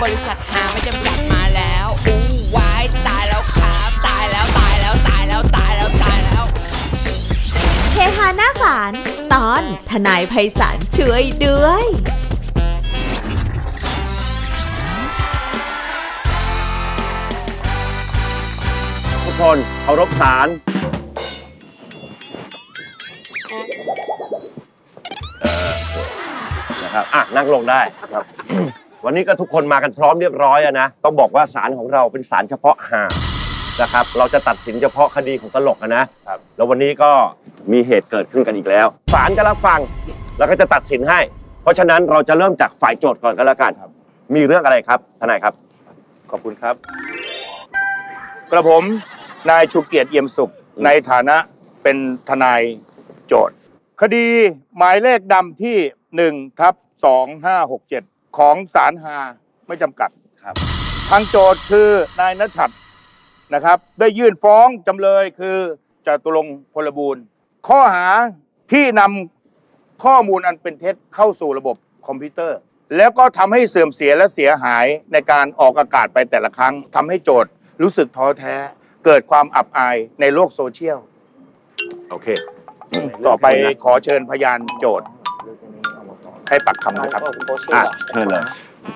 บริษัทหาไม่จำกัดมาแล้วอู้วายตายแล้วครับตายแล้วตายแล้วตายแล้วตายแล้วตายแล้วเฮฮาหน้าศาลตอนทนายไพศาลช่วยด้วยทุกคนเคารพศาลนะครับนั่งลงได้ครับวันนี้ก็ทุกคนมากันพร้อมเรียบร้อยนะต้องบอกว่าศาลของเราเป็นศาลเฉพาะหานะครับเราจะตัดสินเฉพาะคดีของตลกนะครับแล้ววันนี้ก็มีเหตุเกิดขึ้นกันอีกแล้วศาลจะรับฟังแล้วก็จะตัดสินให้เพราะฉะนั้นเราจะเริ่มจากฝ่ายโจทก์ก่อนก็แล้วกันมีเรื่องอะไรครับทนายครับขอบคุณครับกระผมนายชูเกียรติเอี่ยมสุขในฐานะเป็นทนายโจทก์คดีหมายเลขดำที่1/2567ของศาลหาไม่จำกัดครับทางโจทก์คือนายณชัดนะครับได้ยื่นฟ้องจำเลยคือจตุรงค์พลบูรณ์ข้อหาที่นำข้อมูลอันเป็นเท็จเข้าสู่ระบบคอมพิวเตอร์แล้วก็ทำให้เสื่อมเสียและเสียหายในการออกอากาศไปแต่ละครั้งทำให้โจทก์รู้สึกท้อแท้เกิดความอับอายในโลกโซเชียลโอเคต่อไปขอเชิญพยานโจทก์ให้ปากคำนะครับเชิญเลย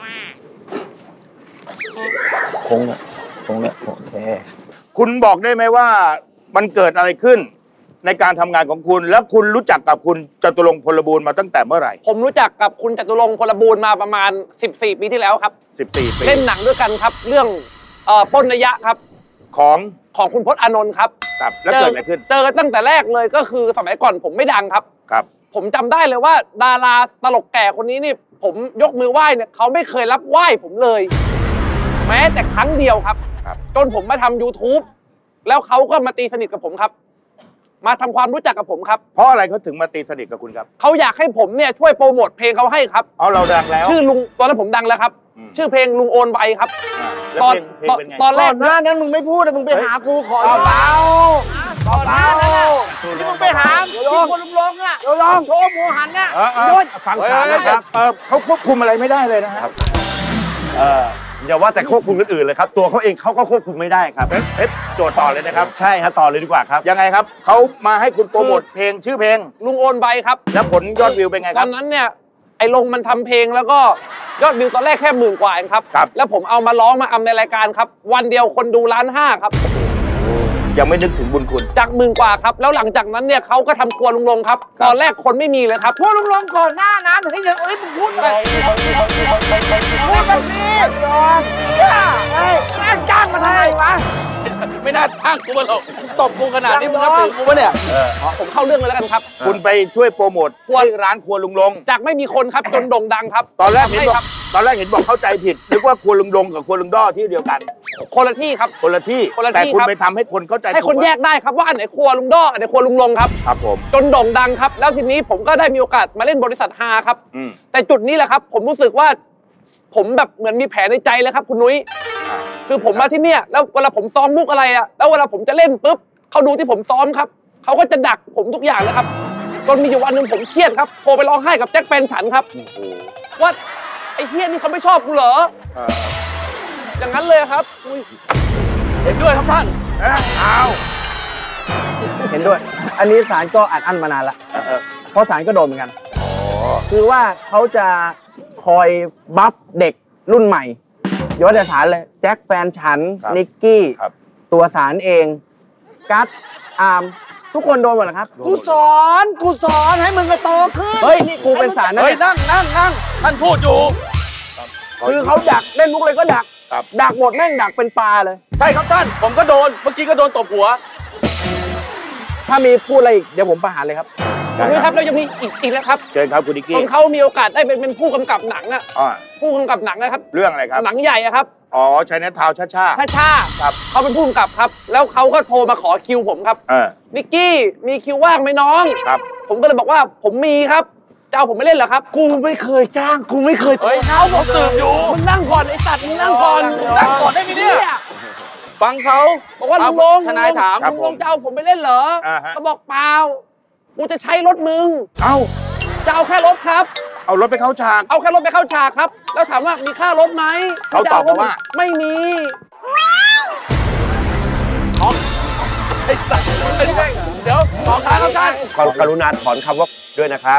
คงเลยโอเคคุณบอกได้ไหมว่ามันเกิดอะไรขึ้นในการทำงานของคุณแล้วคุณรู้จักกับคุณจตุรงค์พลบูรณ์มาตั้งแต่เมื่อไหร่ผมรู้จักกับคุณจตุรงค์พลบูรณ์มาประมาณ14 ปีที่แล้วครับ 14 ปีเล่นหนังด้วยกันครับเรื่องปล้นระยะครับของคุณพจน์อานนท์ครับแล้วเกิดอะไรขึ้นเจอกันตั้งแต่แรกเลยก็คือสมัยก่อนผมไม่ดังครับผมจำได้เลยว่าดาราตลกแก่คนนี้นี่ผมยกมือไหว้เนี่ยเขาไม่เคยรับไหว้ผมเลยแม้แต่ครั้งเดียวครับจนผมมาทำ YouTube แล้วเขาก็มาตีสนิทกับผมครับมาทำความรู้จักกับผมครับเพราะอะไรเขาถึงมาตีสนิทกับคุณครับเขาอยากให้ผมเนี่ยช่วยโปรโมทเพลงเขาให้ครับเราดังแล้วชื่อลุงตอนนั้นผมดังแล้วครับชื่อเพลงลุงโอนไวครับตอนแรกนะนั้นมึงไม่พูดมึงไปหาครูขอเบาก่อนหน้านั้นที่มึงไปหาที่คนลุงลงอ่ะโชว์หมูหันเนี่ยฟังศาลนะครับเขาควบคุมอะไรไม่ได้เลยนะครับอย่าว่าแต่ควบคุมคนอื่นเลยครับตัวเขาเองเขาก็ควบคุมไม่ได้ครับโจทย์ต่อเลยนะครับใช่ครับต่อเลยดีกว่าครับยังไงครับเขามาให้คุณโปรโมทเพลงชื่อเพลงลุงโอนไวครับแล้วผลยอดวิวเป็นไงครับตอนนั้นเนี่ยไอ้ลงมันทำเพลงแล้วก็ยอดวิวตอนแรกแค่10,000 กว่าเองครับแล้วผมเอามาร้องมาอำในรายการครับวันเดียวคนดู1.5 ครับยังไม่นึกถึงบุญคุณจาก10,000 กว่าครับแล้วหลังจากนั้นเนี่ยเขาก็ทำครัวลุงลงครับตอนแรกคนไม่มีเลยครับครัวลุงลงก่อนหน้านั้นเฮ้ยมึงพูดไปพูดไปสิแม่งจ้างมาทำไมวะไม่น่าจ้างกูมาหรอกตบกูขนาดนี้มึงนับถือกูปะเนี่ยผมเข้าเรื่องเลยแล้วกันครับคุณไปช่วยโปรโมทที่ร้านครัวลุงลงจากไม่มีคนครับจนโด่งดังครับตอนแรกเห็นบอกเข้าใจผิดนึกว่าครัวลุงลงกับครัวลุงด้อที่เดียวกันคนละที่ครับคนละที่แต่คุณไปทำให้คนเข้าใจให้คนแยกได้ครับว่าอันไหนครัวลุงด้ออันไหนครัวลุงลงครับครับผมจนโด่งดังครับแล้วทีนี้ผมก็ได้มีโอกาสมาเล่นบริษัทฮาครับแต่จุดนี้แหละครับผมรู้สึกว่าผมแบบเหมือนมีแผลในใจเลยครับคุณนุ้ยคือผมมาที่เนี่ยแล้วเวลาผมซ้อมมุกอะไรอะแล้วเวลาผมจะเล่นปุ๊บเขาดูที่ผมซ้อมครับเขาก็จะดักผมทุกอย่างนะครับจนมีอยู่วันหนึ่งผมเครียดครับโทรไปร้องไห้กับแจ็คแฟนฉันครับว่าไอ้เฮียนี่เขาไม่ชอบกูเหรออย่างนั้นเลยครับเห็นด้วยครับท่านเห็นด้วยอันนี้ศาลก็อัดอั้นมานานละเพราะศาลก็โดนเหมือนกันคือว่าเขาจะคอยบัฟเด็กรุ่นใหม่ยกตัวอย่างเลยแจ็คแฟนฉันนิกกี้ตัวศาลเองกัสอาร์มทุกคนโดนหมดนะครับกูสอนให้มึงโตขึ้นเฮ้ยนี่กูเป็นศาลนะเฮ้ยนั่งท่านพูดอยู่คือเขาดักเล่นมุกเลยก็ดักหมดแม่งดักเป็นปลาเลยใช่ครับท่านผมก็โดนเมื่อกี้ก็โดนตบหัวถ้ามีพูดอะไรอีกเดี๋ยวผมประหารเลยครับครับแล้วยังมีอีกนะครับเชิญครับคุณนิกกี้เขามีโอกาสได้เป็นผู้กำกับหนังอ่ะผู้กำกับหนังนะครับเรื่องอะไรครับหนังใหญ่อะครับใช้เน็ตทาวช้าครับเขาเป็นผู้กำกับครับแล้วเขาก็โทรมาขอคิวผมครับนิกกี้มีคิวว่างไหมน้องครับผมก็เลยบอกว่าผมมีครับเจ้าผมไม่เล่นเหรอครับกูไม่เคยจ้างกูไม่เคยเฮ้ยเขาผมสืบอยู่มึงนั่งก่อนไอ้สัตว์มึงนั่งก่อนได้ไหมเนี่ยฟังเขาบอกว่าลุงลงทนายถามลุงลงเจ้าผมไม่เล่นเหรอเขาบอกเปล่ากูจะใช้รถมึงเจ้าแค่รถครับเอารถไปเข้าฉากเอาแค่รถไปเข้าฉากครับ แล้วถามว่ามีค่ารถไหมเขาตอบมาว่าไม่มีไอ้สัตว์เดี๋ยวขอขาครับท่านกรุณาถอนคำว่าด้วยนะครับ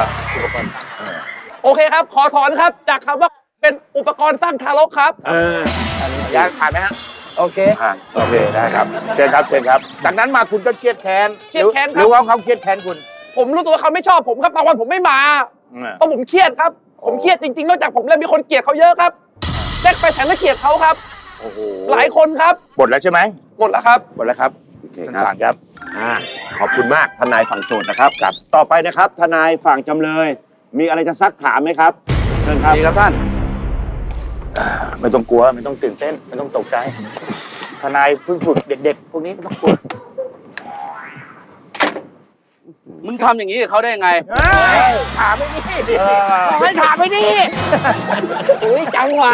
โอเคครับ ขอถอนครับจากคำว่าเป็นอุปกรณ์สร้างทารกครับยานผ่านไหมฮะโอเคโอเคได้ครับเชิญครับเชิญครับจากนั้นมาคุณก็เครียดแค้นเครียดแค้นครับหรือว่าเขาเครียดแค้นคุณผมรู้ตัวว่าเขาไม่ชอบผมครับบางวันผมไม่มาเพราะผมเครียดครับ ผมเครียดจริงๆนอกจากผมแล้วมีคนเกลียดเขาเยอะครับแจ็คไปแสนก็เกลียดเขาครับโอ้โหหลายคนครับหมดแล้วใช่ไหมหมดแล้วครับหมดแล้วครับโอเคท่านครับศาลครับขอบคุณมากทนายฝั่งโจทย์นะครับครับ ต่อไปนะครับทนายฝั่งจำเลย มีอะไรจะซักถามไหมครับเชิญครับดีครับท่านไม่ต้องกลัวไม่ต้องตื่นเต้นไม่ต้องตกใจทนายเพิ่งฝึกเด็กๆพวกนี้ไม่ต้องกลัวมึงทำอย่างนี้กับเขาได้ยังไงถามไม่นี่ขอให้ถามไปดิอุ้ยจังหวะ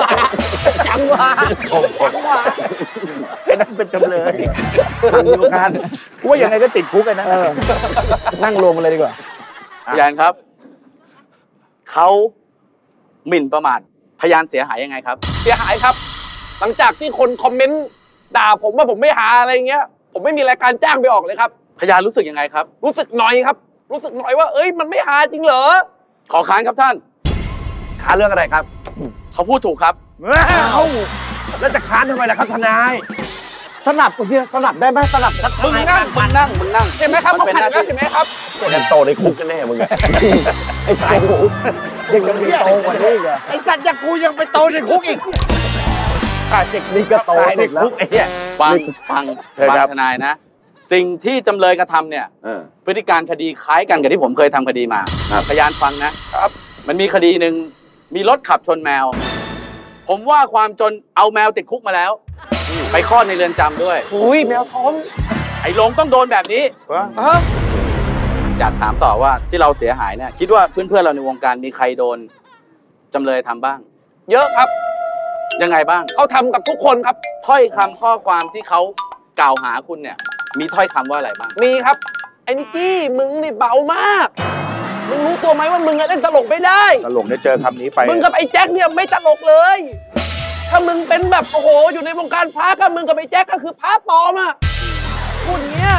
ไอ้นั่นเป็นจำเลยอยู่กันกูว่ายังไงก็ติดคุกไอ้นั่นนั่งรวมกันเลยดีกว่าพยานครับ เขาหมิ่นประมาทพยานเสียหายยังไงครับเสียหายครับ หลังจากที่คนคอมเมนต์ด่าผมว่าผมไม่หาอะไรเงี้ย ผมไม่มีรายการจ้างไปออกเลยครับพยานรู้สึกยังไงครับรู้สึกหน่อยครับ รู้สึกหน่อยว่าเอ้ยมันไม่หาจริงเหรอขอค้านครับท่านค้านเรื่องอะไรครับเขาพูดถูกครับแล้วจะค้านทำไมล่ะครับทนายสลับกูที่สลับได้ไหมสลับสักมึงนั่งเห็นไหมครับมัเขาเป็นขัดหน้ากันที่เห็นไหมครับจะโตในคุกกันแน่มึงอะไอ้โตยังมีโตกว่านี้อีกเหรอไอ้สัตว์อย่างกูยังไปโตในคุกอีกเด็กนี่ก็โตตายในสุดแล้วคุกไอ้เนี่ยฟังเชิญครับทนายนะ สิ่งที่จำเลยกระทำเนี่ย พฤติการคดีคล้ายกันกับที่ผมเคยทำคดีมา พยานฟังนะครับ มันมีคดีหนึ่งมีรถขับชนแมว ผมว่าความจนเอาแมวติดคุกมาแล้ว ไปคลอดในเรือนจำด้วยอุ้ยแมวท้องไอ้ลงต้องโดนแบบนี้ อยากถามต่อว่าที่เราเสียหายเนี่ยคิดว่าเพื่อนๆเราในวงการมีใครโดนจำเลยทำบ้างเยอะครับยังไงบ้างเขาทำกับทุกคนครับถ้อยคำข้อความที่เขากล่าวหาคุณเนี่ย มีถ้อยคำว่าอะไรบ้างมีครับ ไอ้นิกกี้มึงนี่เบามาก มึงรู้ตัวไหมว่ามึงอะเล่นตลกไม่ได้ตลกได้เจอคำนี้ไปมึงกับไอ้แจ็คเนี่ยไม่ตลกเลย ถ้ามึงเป็นแบบโอ้โหอยู่ในวงการพระก็มึงกับไอ้แจ็คก็คือพระปลอมอะพูดเงี้ย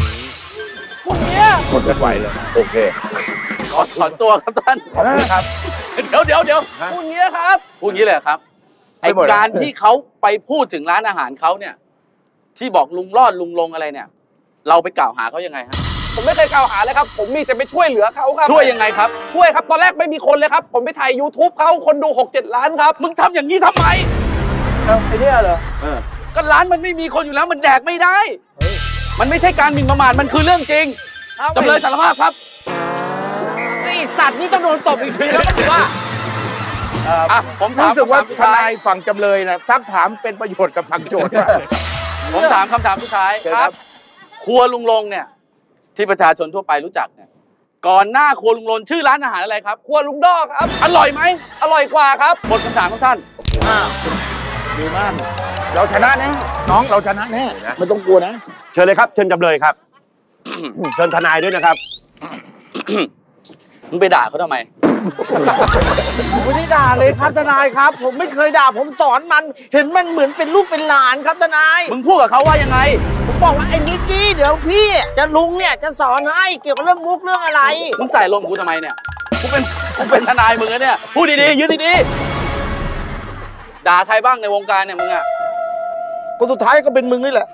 หมดกันไหวเลยโอเคขอถอนตัวครับท่านขอบคุณครับเดี๋ยวพูดเงี้ยครับพูดงี้เลยเหรอครับไอไม่หมดอะการที่เขาไปพูดถึงร้านอาหารเขาเนี่ย ที่บอกลุงรอดลุงลงอะไรเนี่ย เราไปกล่าวหาเขายังไงฮะผมไม่เคยกล่าวหาเลยครับ ผมมีแต่ไปช่วยเหลือเขาครับช่วยยังไงครับช่วยครับตอนแรกไม่มีคนเลยครับ ผมไปถ่าย YouTube เขาคนดู 6-7 ล้านครับมึงทำอย่างนี้ทำไมไอ้เนี่ยเหรอก็ร้านมันไม่มีคนอยู่แล้วมันแดกไม่ได้ มันไม่ใช่การหมิ่นประมาทมันคือเรื่องจริงจำเลยสารภาพครับไอ้สัตว์นี่ต้องโดนตบอีกทีแล้วก็ถือว่าอ่ะผมถามรู้สึกว่าคำถมสุดทท้นายฝั่งจำเลยนะซักถามเป็นประโยชน์กับฝั่งโจทย์มากเลยผมถามคำถามสุดท้ายเชิญครับครัวลุงลงเนี่ย ที่ประชาชนทั่วไปรู้จักเนี่ย ก่อนหน้าครัวลุงลงชื่อร้านอาหารอะไรครับครัวลุงดอกครับอร่อยไหมอร่อยกว่าครับหมดคำถามของท่านดีมาก เราชนะแน่น้องเราชนะแน่ไม่ต้องกลัวนะเชิญเลยครับ เชิญจำเลยครับ เชิญทนายด้วยนะครับมึงไปด่าเขาทำไมผมไม่ได้ด่าเลยครับทนายครับ ผมไม่เคยด่าผมสอนมัน เห็นมันเหมือนเป็นลูกเป็นหลานครับทนายมึงพูดกับเขาว่ายังไงผมบอกว่าไอ้นิกกี้เดี๋ยวพี่จะลุงเนี่ยจะสอนให้เกี่ยวกับเรื่องมุกเรื่องอะไรมึงใส่ลมกูทำไมเนี่ย กูเป็นทนายมึงนะเนี่ย พูดดีๆยืนดีๆด่าใครบ้างในวงการเนี่ยมึงอะคนสุดท้ายก็เป็นมึงนี่แหละ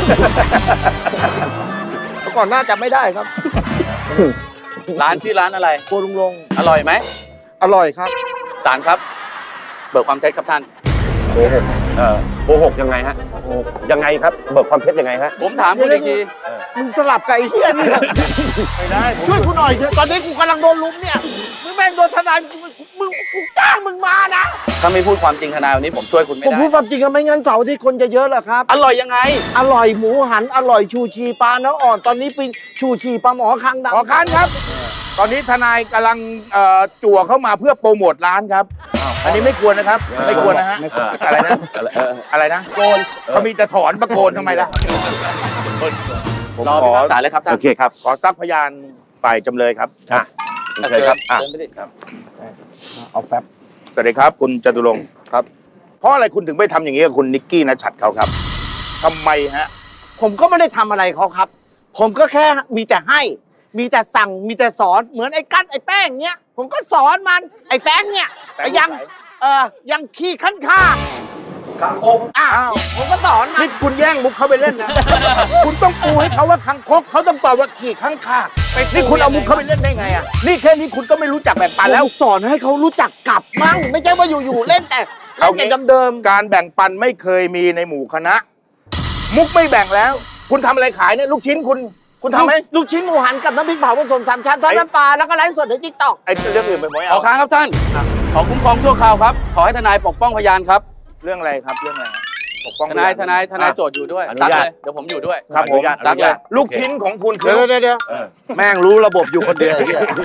ก่อนหน้าจำไม่ได้ครับร้านชื่อร้านอะไรโกลุงลงอร่อยไหมอร่อยครับศาลครับ เบิกความเท็จครับท่านโกหกโกหกยังไงฮะยังไงครับ เบิกความเท็จยังไงฮะผมถามคุณอีกทีมึงสลับกับไอ้เหี้ยนี่เหรอไม่ได้ช่วยกูหน่อยเถอะตอนนี้กูกำลังโดนลุมเนี่ยมึงแม่งโดนทนายมึงกูจ้างมึงมานะถ้าไม่พูดความจริงทนายวันนี้ผมช่วยคุณไม่ผมได้พูดความจริงอะไม่งั้นเสาร์อาที่คนจะเยอะเหรอครับอร่อยยังไงอร่อยหมูหันอร่อยชูชีปลาเนื้ออ่อนตอนนี้เป็นชูชีปลาหมอคางดำขอค้านครับ ตอนนี้ทนายกำลังจั่วเข้ามาเพื่อโปรโมทร้านครับ อันนี้ไม่ควรนะครับ ไม่ควรนะฮะอะไรนะอะไรนะโกนเขามีแต่ถอนประโกนทำไมล่ะผมรอขพิอพากษาเลยครับท่านโอเคครับขอซักพยานฝ่ายจำเลยครับอ่ะเชิญครับอ่ะเอาแป๊บสวัสดีครับคุณจตุรงค์ครับ เพราะอะไรคุณถึงไปทำอย่างนี้กับคุณนิกกี้ณชัดเขาครับทำไมฮะผมก็ไม่ได้ทำอะไรเขาครับ ผมก็แค่มีแต่ให้ มีแต่สั่ง มีแต่สอน เหมือนไอ้กั๊ดไอ้แป้งเนี้ย ผมก็สอนมัน ไอ้แฟงเนี่ยแฟงยังขี้ขั้นข้าคังคกผมก็สอนมันนี่คุณแย่งมุกเขาไปเล่นนะ คุณต้องปูให้เขาว่าคังคกเขาต้องตอบว่าขี่ข้างข้านี่คุณเอามุกเขาไปเล่นได้ไงอ่ะนี่แค่นี้คุณก็ไม่รู้จักแบ่งปันแล้วผมสอนให้เขารู้จักกลับมั่งไม่ใช่ว่าอยู่ๆเล่นแต่เดิมการแบ่งปันไม่เคยมีในหมู่คณะ มุกไม่แบ่งแล้ว คุณทำอะไรขายเนี่ยลูกชิ้นคุณทำไหมลูกชิ้นหมูหันกับน้ำพริกเผาผสม3 ชั้นทอดน้ำปลาแล้วก็ไลฟ์สดในติ๊กต็อกไอ้เรื่องอื่นไปหมดขอเอาค้างครับท่าน ขอคุ้มครองชั่วคราวครับ ขอให้ทนายปกป้องพยานครับเรื่องอะไรครับเรื่องอะไรปกป้องทนายโจทย์อยู่ด้วยซักเลยเดี๋ยวผมอยู่ด้วยครับผมซักเลยลูกชิ้นของคุณคือเดี๋ยวแม่งรู้ระบบอยู่คนเดียว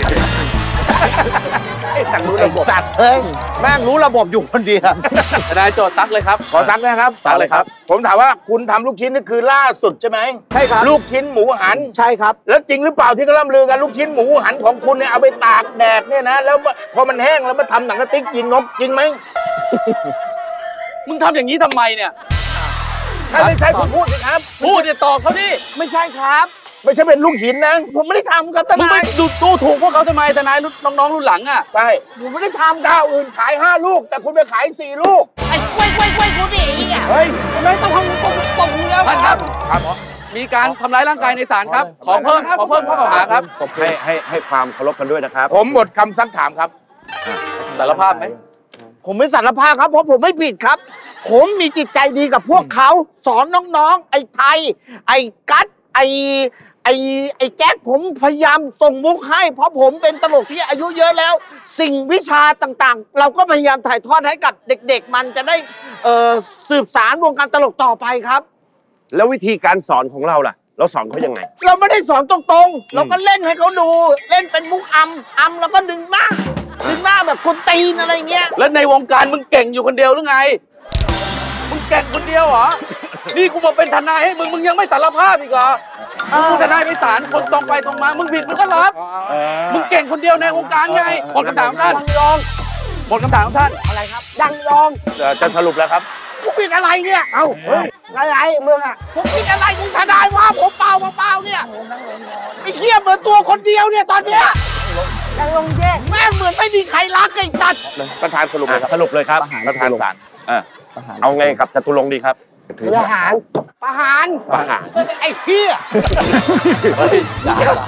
ไอ้สัตว์เฮ้ยแม่งรู้ระบบอยู่คนเดียวทนายโจทย์ซักเลยครับขอซักนะครับซักเลยครับผมถามว่าคุณทำลูกชิ้นนี่คือล่าสุดใช่ไหมใช่ครับลูกชิ้นหมูหันใช่ครับแล้วจริงหรือเปล่าที่เขาล่ำลือกันลูกชิ้นหมูหันของคุณเนี่ยเอาไปตากแดดเนี่ยนะแล้วพอมันแห้งแล้วมาทำหนังกระติกยิงนกจริงไหมมึงทำอย่างนี้ทำไมเนี่ยใช่ไม่ใช่คุณพูดสิครับพูดเนี่ยตอบเขาดิไม่ใช่ครับไม่ใช่เป็นลูกหินนะผมไม่ได้ทำครับทมึงนาไปยดูถูกพวกเขาทำไมทนายน้องๆรุ่นหลังอ่ะใช่ผมไม่ได้ทำเจ้าอื่นขาย5 ลูก แต่คุณไปขาย4 ลูกไอ้ช่วยกูดิไอ้เนี่ยเฮ้ยทำไมต้องทำตรงนี้แล้วท่านครับ มีการทำร้ายร่างกายในศาลครับ ขอเพิ่มข้อกล่าวหาครับให้ความเคารพกันด้วยนะครับผมหมดคำซักถามครับสารภาพไหมผมไม่สารภาพครับเพราะผมไม่ผิดครับ ผมมีจิตใจดีกับพวกเขาสอนน้องๆ ไอ้ไทย ไอ้กั๊ดไอ้แจ็คผมพยายามส่งมุกให้ เพราะผมเป็นตลกที่อายุเยอะแล้ว สิ่งวิชาต่างๆ เราก็พยายามถ่ายทอดให้กับเด็กๆ มันจะได้สืบสานวงการตลกต่อไปครับแล้ววิธีการสอนของเราล่ะ เราสอนเขายังไงเราไม่ได้สอนตรงๆ เราก็เล่นให้เขาดู เล่นเป็นมุกอำแล้วก็ดึงหน้าแบบคนตีนอะไรเงี้ยแล้วในวงการมึงเก่งอยู่คนเดียวหรือไง มึงเก่งคนเดียวเหรอ นี่กูมาเป็นทนายให้มึงยังไม่สารภาพอีกเหรอมึงทนายไปศาลคนตรงไปตรงมา มึงผิดมึงก็รับ มึงเก่งคนเดียวในวงการไงหมดคำถามท่านหมดคำถามท่านอะไรครับ ดังยองจะสรุปแล้วครับผมผิดอะไรเนี่ย เอ้าอะไรมึงอ่ะผมผิดอะไรนี่ทนายว่าผมเปล่าเนี่ยไอ้เหี้ยเหมือนตัวคนเดียวเนี่ยตอนเนี้ยดังลงแย่แม่งเหมือนไม่มีใครรักไอ้สัตว์ประธานสรุปเลยครับสรุปเลยครับประธานศาลเอาไงครับจตุรงค์ดีครับประหารไอ้เหี้ยเดี๋ยว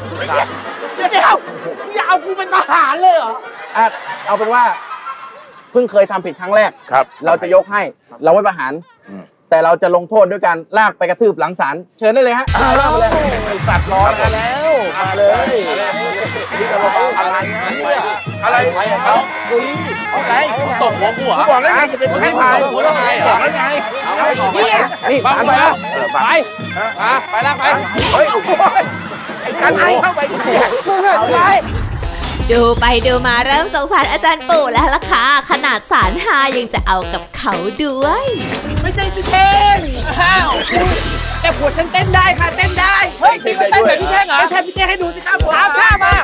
อย่าเอากูเป็นประหารเลยเหรอเอาเป็นว่าเพิ่งเคยทำผิดครั้งแรกครับเราจะยกให้เราไม่ประหาร แต่เราจะลงโทษด้วยการลากไปกระทืบหลังศาลเชิญได้เลยฮะลากไปเลยสัตว์รอมาแล้วมาเลยอะไรเขาอะไรตกหัวกูเหรอบอกแล้วไงจะเป็นให้พายหัวแล้วไงบอกแล้วไงนี่บังผ่านไปไปแล้วไปแล้วไปเฮ้ยไอ้การให้เข้าไปดูไปดูมาเริ่มสงสารอาจารย์ปู่แล้วล่ะค่ะขนาดสารหายังจะเอากับเขาด้วยไม่ใช่พี่เท่งแต่ผัวฉันเต้นได้ค่ะเต้นได้เฮ้ยพี่เต้นแบบพี่เท่งเหรอไม่ใช่พี่เท่งให้ดูสิครับผมท่ามา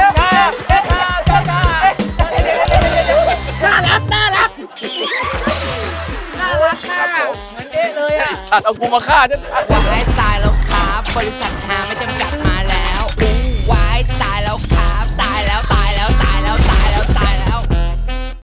น่ารักค่ะเหมือนเอ๊ะเลยอ่ะสัตว์เอากูมาฆ่าด้วยให้ตายแล้วครับบริษัทหาไม่จำกัด